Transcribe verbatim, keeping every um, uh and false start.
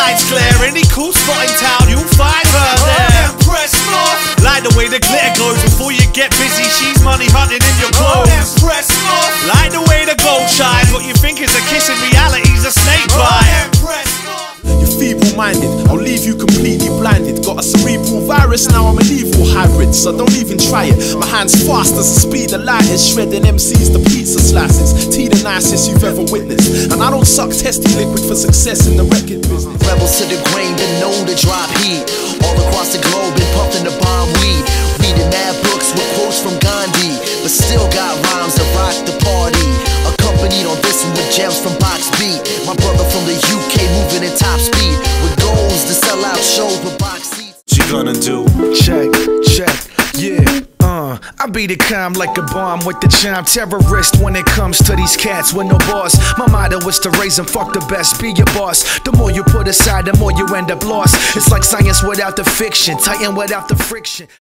lights clear, any cool spot in town, you'll find her there. Empress Moth. Like the way the glitter glows before you get busy, she's money hunting in your clothes. Empress Moth. Like the way the gold shines, what you think is a kiss in reality's a snake bite. Empress Moth. You're feeble-minded, I'll leave you completely blinded. Got a cerebral virus, now I'm an evil hybrid, so don't even try it. My hand's fast as the speed of light is, shredding M Cs to pizza slices. T the nicest you've ever witnessed, and I don't suck testy liquid for success in the record business. Rebels to the grain, been known to drop heat all across the globe, been pumping the bomb weed. Reading mad books with quotes from Gandhi, but still got rhymes that rock the party. Accompanied on this one with gems from Box Beat. My brother from the U K moving in top speed, with goals to sell out shows with box seats. What you gonna do? Check, check, yeah. Uh, I beat it calm like a bomb with the chime. Terrorist when it comes to these cats with no boss. My motto is to raise and fuck the best, be your boss. The more you put aside, the more you end up lost. It's like science without the fiction, Titan without the friction.